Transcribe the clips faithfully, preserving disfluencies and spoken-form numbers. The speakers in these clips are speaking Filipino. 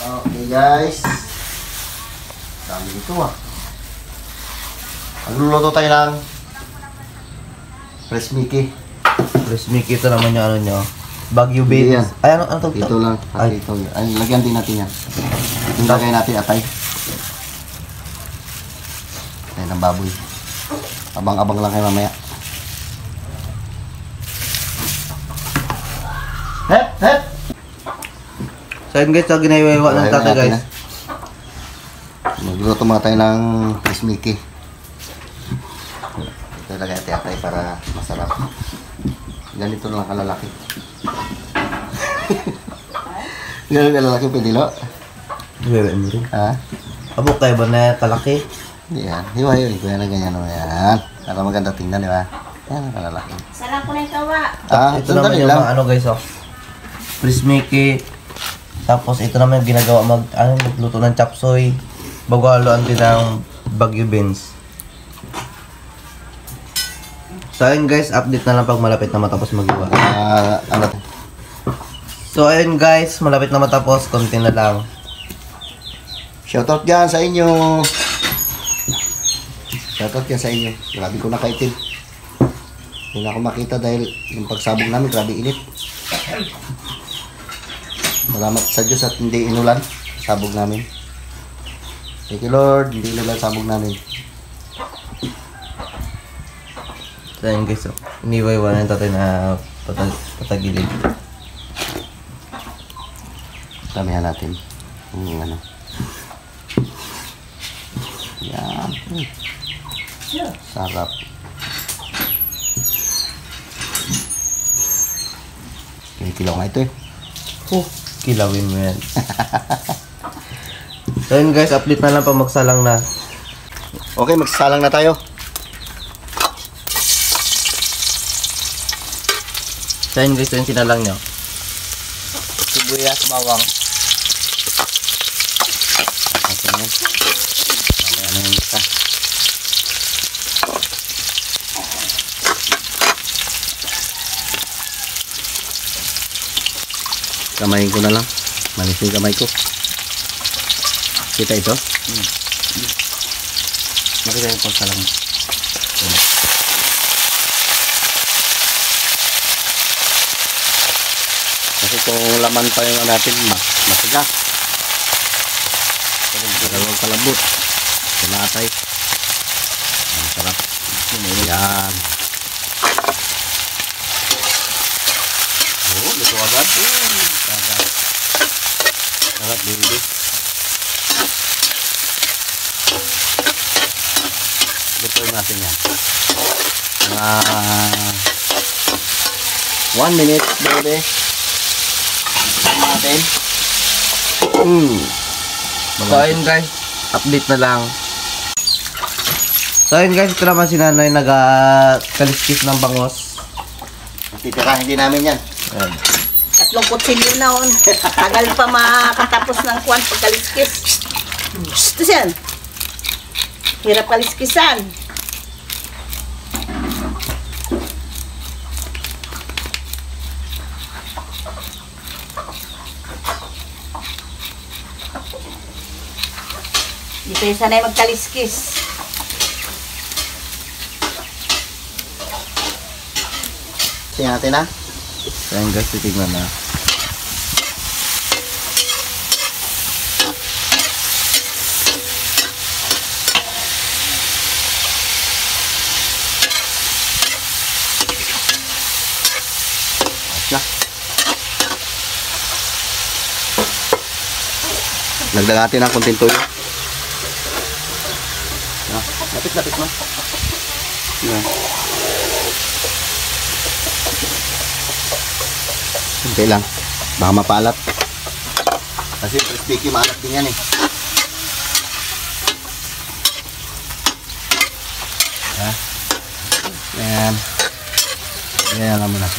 Okay guys. Dami ito ah. Magluluto tayo ng Fresh Mickey. Fresh Mickey ito naman yung ano nyo. Baguio beans. Ay, ano, ano ito? Ito lang. Ay, ito. Ay, lagyan din natin yan. Lagyan natin atay. Atay ng baboy. Abang-abang lang kayo mamaya. Hep! Hep! So yun guys, so ginaiwa ng tatay guys. Magluto muna tayo ng Fresh Mickey. Ito lagay natin atay para masarap. Ganito lang kalalaki. Ganito kalalaki pwede lo? Iwewe mo rin. Ha? Abok tayo ba na kalaki? Yan. Hiwa yun. Kuya na ganyan o yan. Para maganda tingnan, di ba? Yan, kalalaki. Sarap ko na yung kawa. Ah, ito naman yung mga ano guys oh. Fresh Mickey. Tapos ito naman yung ginagawa mag, ano, magluto ng chop suey. Bago haluan din ng Baguio beans. So ayun guys, update na lang pag malapit na matapos mag-iwa. Ah, ano? So ayun guys, malapit na matapos, konti na lang. Shoutout dyan sa inyo. Shoutout dyan sa inyo. Grabe ko nakaitim. Hindi na ako makita dahil yung pagsabog namin, grabe init. Salamat sa Diyos at hindi inulan. Sabog namin. Thank you Lord, hindi inulan sabog namin. So ayun guys, oh. Iniwa-iwa na tatay na patag patagilid. Damihan natin. Yung ano. Yan. Hmm. Sarap. Kinikilaw nga ito eh. Oh, kilawin mo yan. So yun guys, update na lang pag magsalang na. Okay, magsasalang na tayo. So yun guys, yung sinalang nyo. Sibuyas, bawang. Kasi nga. Mamaya na yung isa. Kamayin ko na lang. Malis yung kamay ko. Kita ito? Hmm. Makita yung pagsalang. Kasi kung laman pa yung natin, mas masigas. Dalawang kalabot. Kulatay. Ang sarap. Yan. Oh, luto agad. Uh, sarap. Sarap, baby. Luto natin yan. Mga one minute, baby. Natin. Mm. So ayun guys, update na lang. So ayun guys, ito naman si nanay nag-kaliskis ng bangos. Titirahin din namin yan. Ayan. Tatlong kutsilyo na on. Tagal pa makatapos ng kwan pagkaliskis. Ito siyan. Hirap kaliskisan. Di tayo sanay magkaliskis. Tingnan natin na. So ayun guys, titignan na. Na. Lagdag natin ng konting toyo. Lapit-lapit mo. Yan. Hindi lang. Baka mapalat. Kasi Fresh Mickey maalat din yan eh. Ha? Yan. Yan lang muna.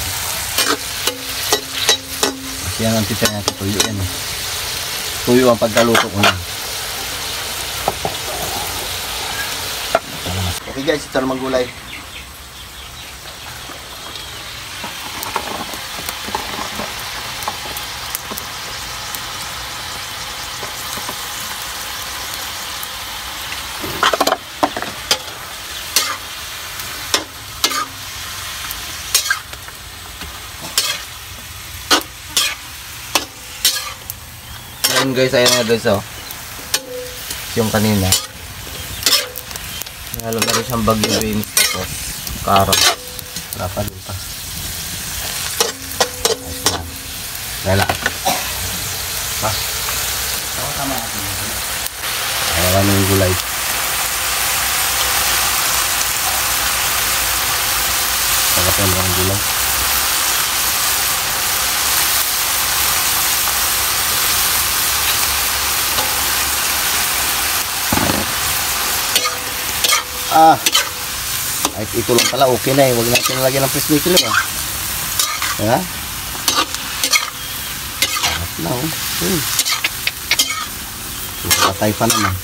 Kasi yan ang titira natin. Tuyo yan eh. Tuyo ang pagkaluto ko na. Okay guys, ito naman gulay. Yun guys, ayan nga guys oh. Yung kanina. Halo na rin siyang bagyo beans tapos carrot. Wala pa din pa. Ayos na. Wala. Pa. Wala na yung gulay. Sarap yung mga gulay. Ah, ay ito lang pala, okay na eh. Huwag natin nalagyan ng press maker eh. Diba? Sarap na oh. Hmm. Patay pa naman.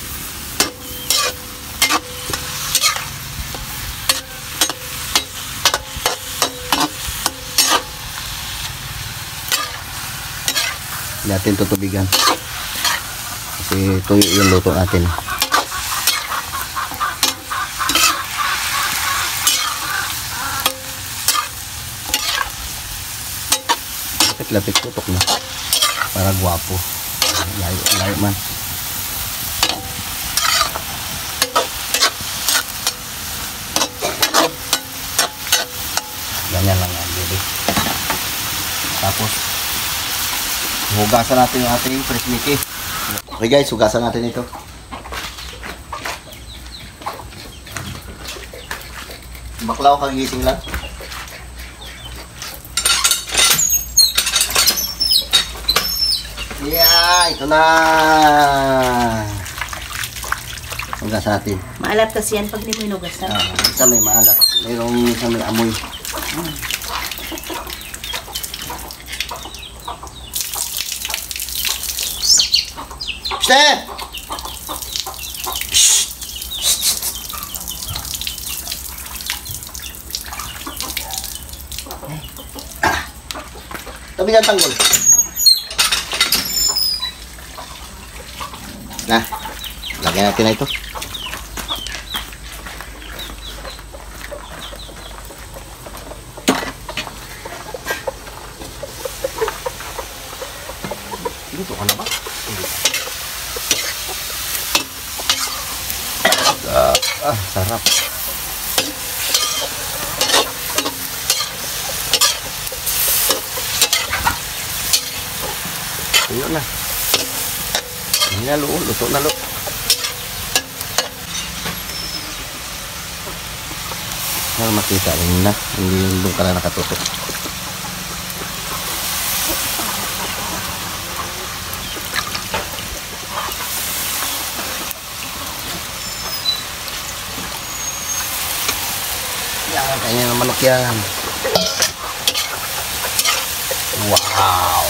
Hindi natin tutubigan. Kasi tuyo yung luto natin. Lapit tutok na para guwapo. Layo, layo man. Ganyan lang yan, baby. Tapos hugasan natin yung ating fresh Mickey. Okay guys, hugasan natin ito. Baklaw, kagising lang. Yeah, ito na. Hugas natin. Maalat kasi yan pag di mo inugasan. Ah, isa may maalat. Mayroong isa may amoy. Step! Tabi ng tanggol. Nah, lagyan natin na ito. Dito ka na ba? Ah, ah, sarap. Ayun na. Ini na lo, luto na lo. Para makita rin na, hindi doon ka na nakatutok. Yan, kanya ng manok yan. Wow!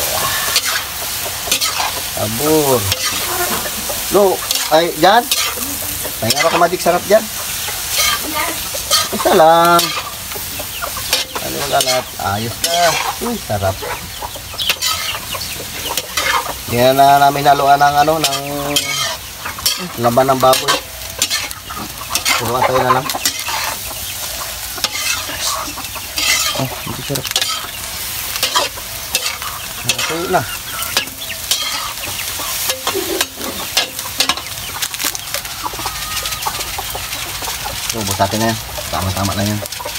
Abur. Lo, ay, dyan. Pahinga ka madik, sarap dyan. Isa lang. Ano yung alat? Ayos na. Uy, sarap. Yan na namin haluan ng ano, ng laban ng baboy. Puro tayo na lang. Oh, hindi sarap. Ito na. So, ubos natin na yan. Tama-tama lang yan.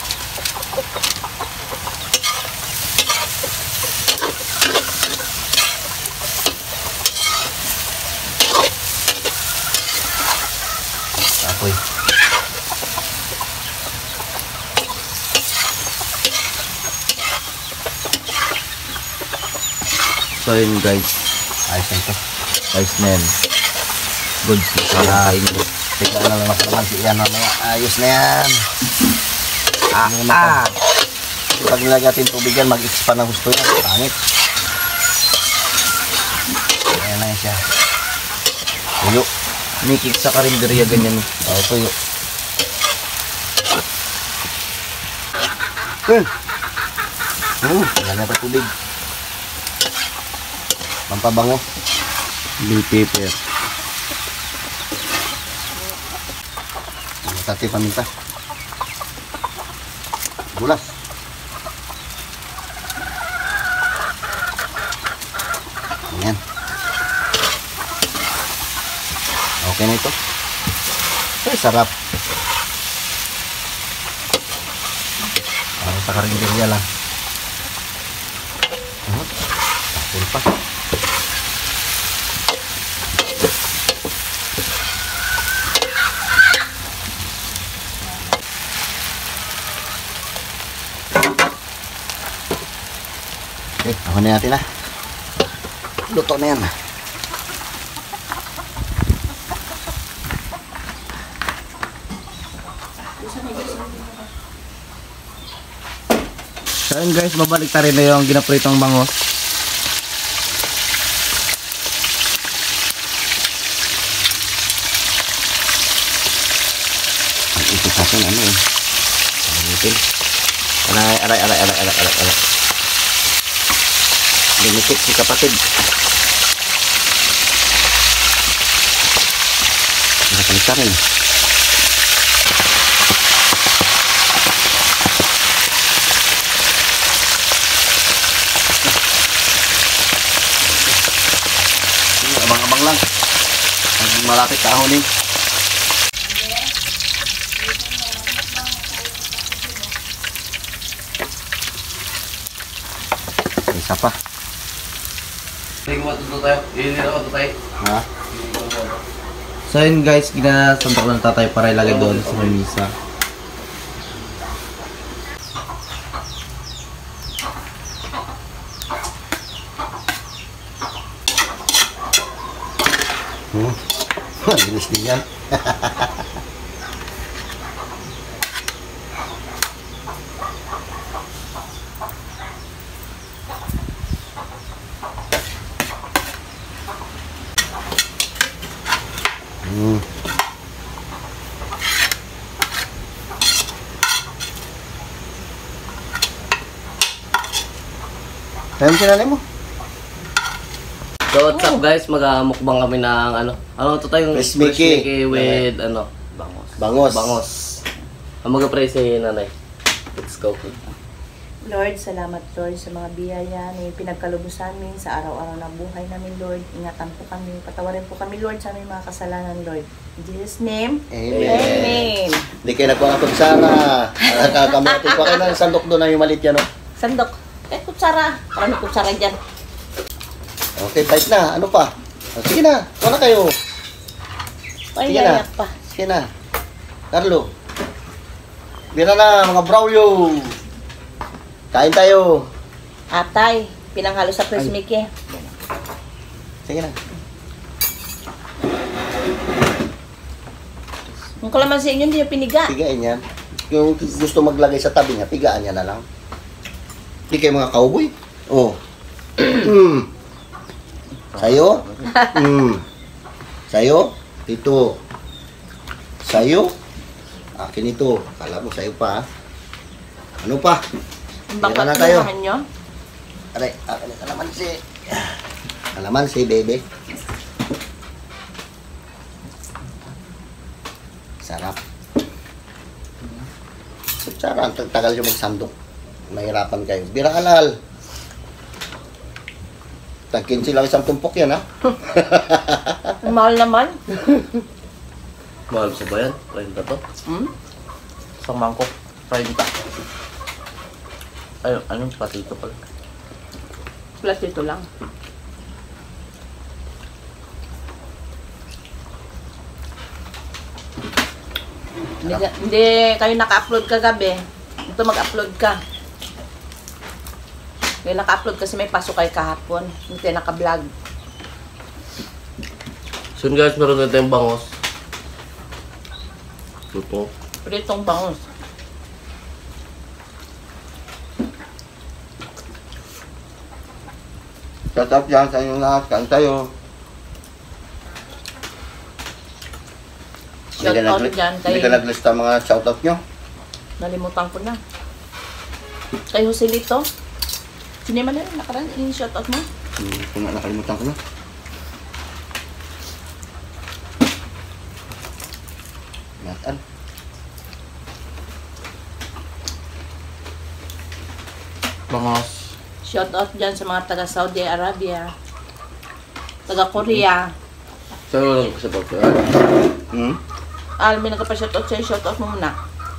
Apoy. So yun guys, Ayos na ito. ayos na yan. Good Ah. kain mo. Tignan na lang ako naman si Ian mamaya. Ayos na yan. Ah, Ano na ah. Pag nilagay natin tubigan, mag-expand ng gusto yan. Pangit. Ayan na yan siya. Tuyo. Mikik sa karinderya ganyan. Oo, tuyo. Hmm. Hmm. Lagyan pa tubig. Pampabango. Bell pepper. Tati paminta. Bulas. Ayan. Okay na ito. Ay, sarap. Parang sa karinderya lang. Uh, Tapos pa. Okay, ako na natin ah. Luto na yan. So yun guys, babalik ta rin na yung ginapritong bangos. Ang ito sa akin, ano eh. Pangilitin. Aray, aray, aray, aray, aray, aray, aray. Limitik si kapatid. Nakapalit ka rin. Abang-abang lang. Ang malapit kahonin. Isa pa. Sige mo, tuto tayo. Iinit ako, tuto tayo. Ha? So yun guys, ginasantok ng tatay para ilagay doon sa misa. Hmm. Bilis din yan. Hmm. Ayun sinanay mo. So what's up guys, mag-mukbang kami ng ano, ano to tayong Fresh Mickey. Mickey with ano, bangos. Bangos. Bangos. Ang mag-pray si nanay. Let's go. Lord, salamat Lord sa mga biyaya na pinagkaloob sa amin sa araw-araw ng buhay namin, Lord. Ingatan po kami, patawarin po kami, Lord, sa aming mga kasalanan, Lord. In Jesus' name, Amen. Amen. Hindi kayo nagkuha ng kutsara. Kakamutin pa kayo ng sandok doon na yung malit yan. Oh. Sandok. Eh, kutsara. Parang may kutsara dyan. Okay, bite na. Ano pa? Oh, sige na. Wala kayo. Sige na. Payayak pa. Sige na. Carlo. Bira na, mga braulyo. Kain tayo. Atay, pinanghalo sa Fresh Mickey. Sige na. Yung kalamansi inyo, hindi nyo piniga. Pigain yan. Yung gusto maglagay sa tabi niya, pigaan niya na lang. Hindi kayo mga cowboy. Oh. Mm. Sayo. Mm. Sayo. Ito. Sayo. Akin ito. Kala mo sayo pa. Ha? Ano pa? Ang Meron bangkat na tayo. tunahan nyo. Aray, akin ang kalamansi. Kalamansi, baby. Sarap. Kutsara, ang tagal siya magsandok. Mahirapan kayo. Bira halal. Tag-kinsi lang isang tumpok yan, ha? Ang mahal naman. Mahal sa bayan, kwenta to. Hmm? Isang mangkok, kwenta. Ay, anong patito pala? Plus ito lang. Hindi, ka- hindi kayo naka-upload kagabi. Ito mag-upload ka. Kayo naka-upload kasi may pasok kayo kahapon. Hindi kayo naka-vlog. So yun guys, meron na tayong bangos. Luto. Pritong bangus. Shut up yan sa inyong lahat. Kain tayo. Shout Hindi ka out nagli- dyan kay... Hindi ka naglista mga shoutout nyo. Nalimutan ko na. Kay Joselito. Sino man na nakaraan? Yung shout out mo? Hmm, kung na nakalimutan ko na. Natan. Bangos. Shout out dyan sa mga taga Saudi Arabia. Taga Korea. Saan mo lang kasabot ko? Hmm? Al, may nagpa-shoutout sa'yo. Shoutout mo muna.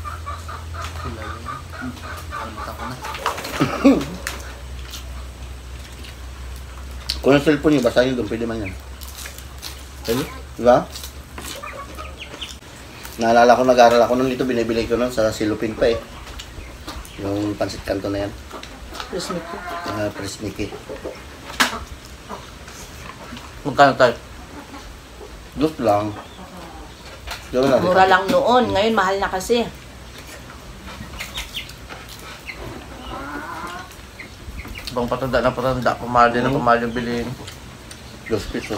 Kung yung cellphone niyo, basahin doon, pwede man yan. Ano? Diba? Naalala ko, nag-aaral ako nun dito, binibili ko nun sa Silupin pa eh. Yung pansit kanto na yan. Please meet you. Uh, Chris Mickey. Magkano tayo? Dos lang. Diyan na. Mura lang noon. Ngayon, mahal na kasi. Bang patanda na patanda, pamahal din na pamahal yung bilhin. Dos pesos.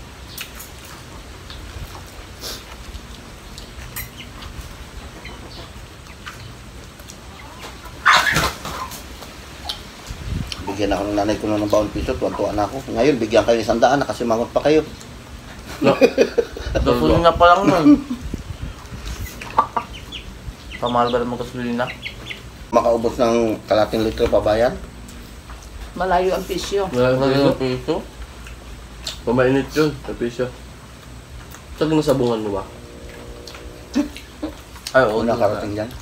Bigyan ako ng nanay ko ng baon piso, tuwan-tuwa na ako. Ngayon, bigyan kayo ng sandaan na kasi mangot pa kayo. No. Gasolina na pa lang nun. Pamahal ba naman gasolina? Makaubos ng kalating litro pa ba yan? Malayo ang pisyo. Wala Ano na yung piso? Pamainit yun. Napisyo. Saan nasabungan mo ba? Ay, oo. Oo, nakarating dyan.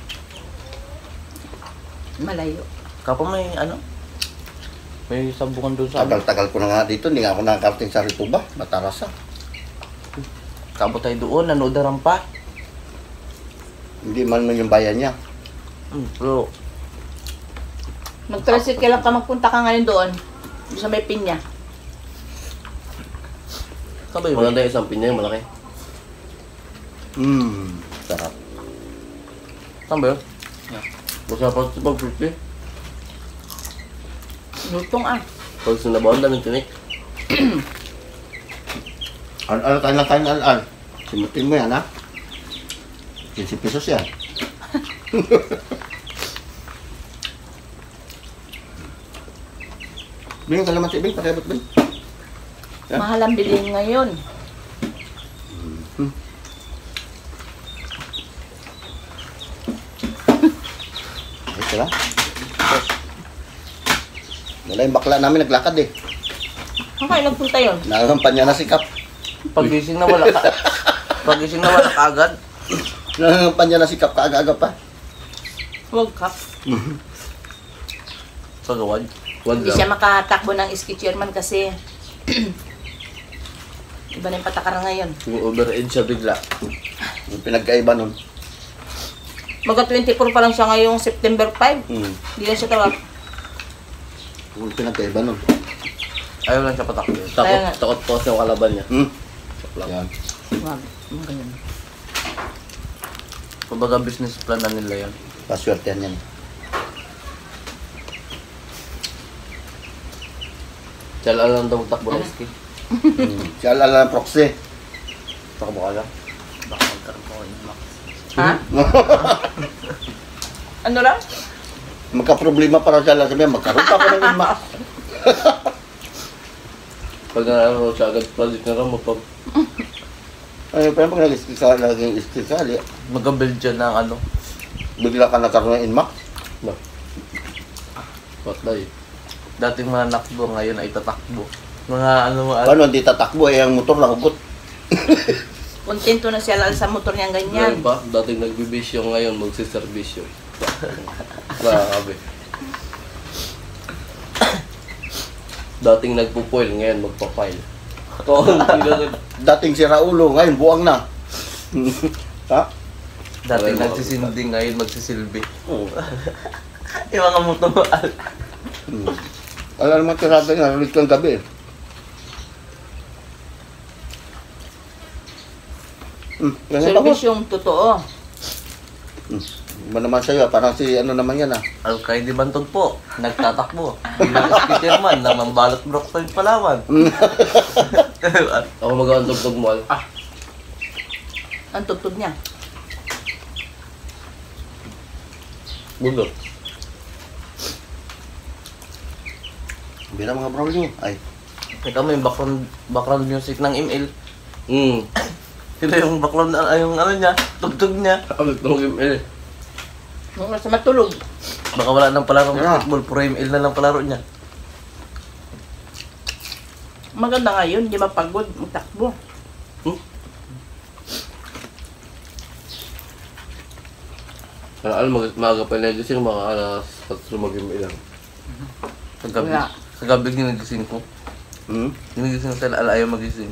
Malayo. Kapag may ano? May sabungan doon sa amin. Tagal-tagal ko na nga dito, hindi nga ako nakakarating sa Rituba, Batarasa. Kabot tayo doon, nanodaran pa. Hindi man man yung bayan niya. Hmm, pero Mag-transit ka lang ka magpunta ka ngayon doon. Sa may pinya. sabay mo. Maganda yung isang pinya yung malaki. Mmm, sarap. Saan ba yun? Masarap sa pag-fifty. Lutong ah. Pag sinabawan, daming tinik. Al-al, kain lang kain al-al. Simutin mo yan, ha? fifty pesos yan. Bing, kalamansi, Bing, pakiabot, Bing. Yeah. Mahal ang bilhin ngayon. Ay, sila. Wala yung bakla namin, naglakad eh. Saan kayo nagpunta yun? Nakakampan niya na si Kap. Pagising na wala ka. Pagising na wala ka agad. Nakakampan niya na si Kap, kaaga-aga pa. World Cup. Pagawad. Wag Hindi lang. siya makatakbo ng ski chairman kasi iba na yung patakaran ngayon. Yung overhead siya bigla. Yung pinagkaiba nun. Maga twenty-four pa lang siya ngayong September five. Hmm. Hindi na siya tawag. Yung pinagkaiba nun. Ayaw lang siya patakbo. Kaya Takot, nga. takot po kasi yung kalaban niya. Hmm. Lang. Yan. Wag. Mga ganyan. Kumbaga business plan na nila yan. Paswerte yan yan. Tsala lang daw takbo ng ski. Hmm. Si Al-al ang proxy. Takbo ka lang. Baka magkaroon ko yung max. Ha? Ano lang? Magka-problema para siya lang sabihin, magkaroon pa ako ng inma. Pag nanalo siya agad, project na rin mo pa. Ay, pero pag nag-skill ka, naging skill ka, ali, Mag-build dyan ng ano. bigla ka nagkaroon ng inma. No. Patay. Dating mga nakbo, ngayon ay tatakbo. Mga ano mo, Paano hindi tatakbo, eh, ang motor nahugot. Kontento na siya lalo sa motor niyang ganyan. Ngayon pa, dating nagbibisyo, ngayon magsiservisyo. Grabe. Dating nagpo-foil, ngayon magpa-file. Konti na. Dating si Raulo, ngayon buwang na. Ha? dating Aray, nagsisinding, ngayon magsisilbi. Oo. Yung mga motor. Hmm. Alam naman tirada niya, ulit kang gabi. Hmm, ganyan ako. Service yung totoo. Hmm. Iba naman sa'yo, parang si ano naman yan ah. Alkay di Bantog po, nagtatakbo. Bilang speakerman ng Mambalot Brockton Palawan. Ako mag-aantog-tog mo. Ah, Ang tugtog niya. bulot. Bira mga bro nyo. Ay, Ikaw may background, background music ng M L. Hmm. Sino yung background, ay, yung ano niya, tugtog niya. Ako itong M L. Nung nasa matulog. Baka wala nang palaro ng Yeah. football, puro M L na lang palaro niya. Maganda ngayon, di ba pagod, magtakbo. Alam, mag maaga pa nagising, mga alas patro maging ilang. Kagabi. Wala. Kagabi ginigising ko. Hmm? Ginigising ko sa Al ayaw magising.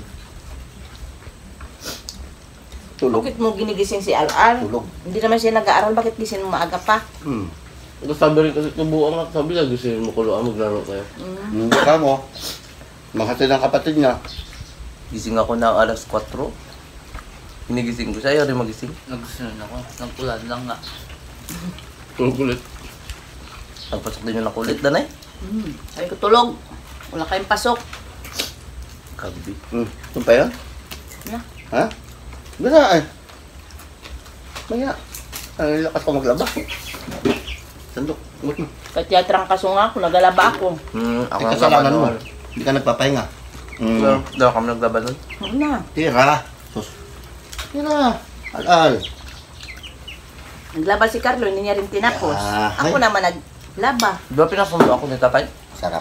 Tulog. Bakit mo ginigising si Al-Al? Tulog. Hindi naman siya nag-aaral, bakit gising mo maaga pa? Hmm. Tapos sabi rin kasi tubuan nga, sabi lang, gising mo kuloan, maglaro kayo. Hindi ka mo. Makatid ang kapatid niya. Gising ako na alas kwatro. Ginigising ko siya, ayaw rin magising. Nagsusunod ako. Nagpulan lang nga. Ang kulit. Nagpasok din yung nakulit, danay. Hmm. Sabi ko, tulog. Wala kayong pasok. Kagabi. Hmm. Ito pa yan? Na. Ha? Bisa eh. Maya. Ang lakas ko maglaba. Sandok. Umot mo. Kaya trangkaso nga ako, nagalaba ako. Hmm, ako Ay, ang kasalanan mo. gabanon. Hindi ka nagpapahinga. Hmm. Well, daw kami naglabanon. Oo na. Tira. Sus. Tira. Al-al. Naglaba si Carlo, hindi niya rin tinapos. Ah, Ako ay. naman naglaba. Di ba pinasundo ako ni tatay? Sarap.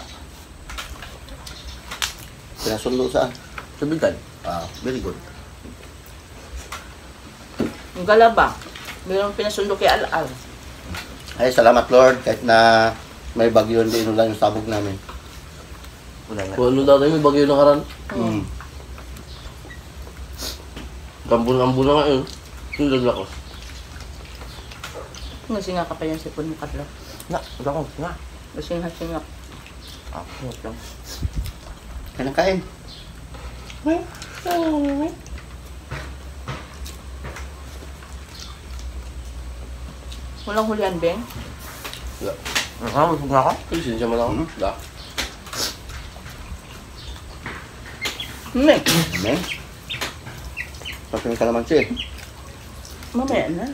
Pinasundo saan? Sa bigan. Ah, very good. Yung galaba. Mayroong pinasundo kay Al-Al. Ay, salamat Lord. Kahit na may bagyo, hindi inulan yung sabog namin. Wala nga. Kung ano dati, may bagyo na karan. Hmm. Gambon-ambon na nga yun. Yung laglakos. Nasinga ka pa yung sipon mo, Carlo. Na, wala akong nga. Nasinga-singa. Ako lang. Kain ang kain. Walang hulihan, Beng. Wala. Ah, busog na ako. Alisin siya man ako. Mhm. Da. Hindi. Amen. Tapos yung kalamansi. Mamaya na.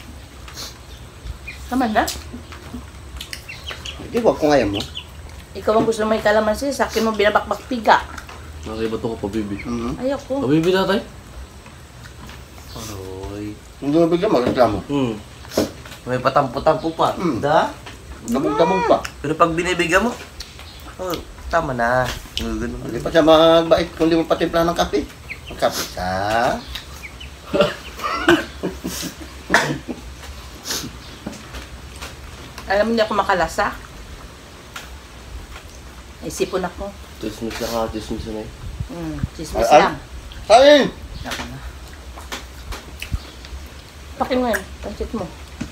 Tama na. Hindi, wag ko ngayon mo. Ikaw ang gusto may kalamansi, sa akin mo binabakbak piga. Nakaiba to ko pa, baby. Mhm. Ayoko. Pa, baby tatay? Aroy. Hindi mo bigla magreklamo. Hmm. May patampo-tampo pa. Hmm. Da? Damog-damog pa. Pero pag binibigyan mo, oh, tama na. Ganun. Hindi pa siya magbait kung di mo patimpla ng kape. Magkape ka. Alam mo, hindi ako makalasa. Ay, sipon ako. Tismis na ka, tismis na eh. Hmm, chismis Al-Al? lang. Kain! Naka na. Pakin mo yan, pancit mo.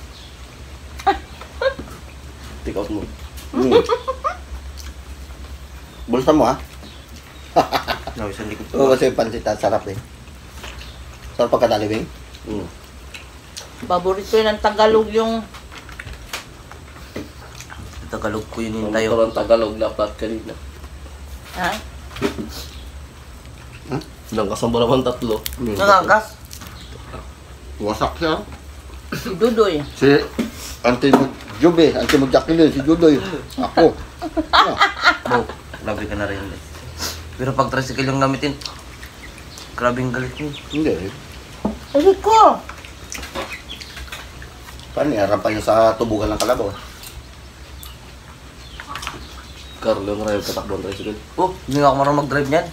Take out mo. Hmm. Bulsa mo ha? No, isang likod Oo, ko. kasi pansit at sarap eh. Sarap pagkadalibing. Hmm. Paborito yun ng Tagalog yung... Tagalog ko yun yung Ang tayo. parang Tagalog dapat kanina. Ha? Ilang kasamba naman tatlo. Nangagas. Wasak siya. Si Dudoy. Si Auntie mo Jube, Auntie mo Jacqueline, si Judoy. Ako. Ah, Wow, grabe ka na rin. eh. Pero pag tricycle yung gamitin, grabe yung galit mo. hindi eh. Ay, ko! Paano harapan niya sa tubugan ng kalabaw? Carlo, ang rayo patakbo ang tricycle. Oh, hindi nga ako marunong mag-drive niyan.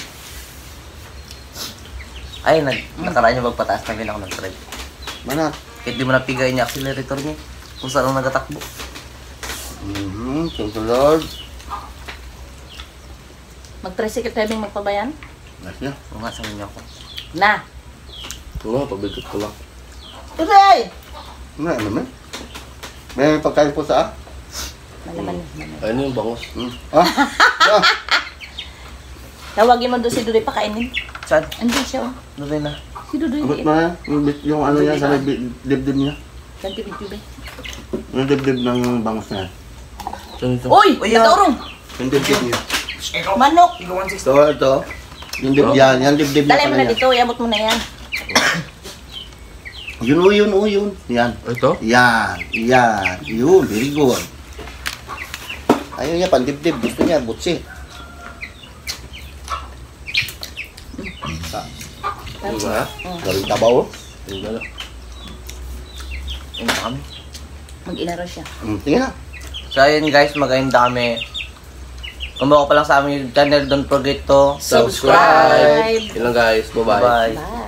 Ay, nag nakaraan niya magpataas na rin ako nag-drive. Manat. Kahit di mo napigayin yung accelerator niya. Kung saan ako nagatakbo. Mhm, thank you Lord. Mag-tricycle tayo bing magpabayan? Nice niya. Oo nga, sabi niya ako. Na! Oo nga, pabigot ko lang. Tuloy! Ano, ano man? May pagkain po sa? Malaman na. Ayun yung bangos. Hmm. Ah? Ah? Tawagin mo doon si Dudoy pakainin. Saan? Andun siya, oh. Doon rin na. Si Dudoy. Abot mo na yung, bit- yung ano niya sa may bi- dibdib niya. Ganti video ba? Yung dibdib ng bangus niya. Saan ito? Uy! Uy, Nataurong! Yung dibdib niya. Manok! Ito, ito. Yung dibdib yan, yan dibdib niya Dalay mo pala na niya. dito, iabot mo na yan. Yun, o yun, o yun. Yan. Ito? Yan, yan. Yun, very good. Ayaw niya, pandibdib. Gusto niya, butsi. Diba? Galing tabaw. Diba na? Ayun na kami. Mag-inaro siya. Hmm, tingnan na. So ayun guys, maganda kami. Kung bago pa lang sa aming channel, don't forget to Subscribe! Yun lang guys. Bye-bye. Bye. Bye!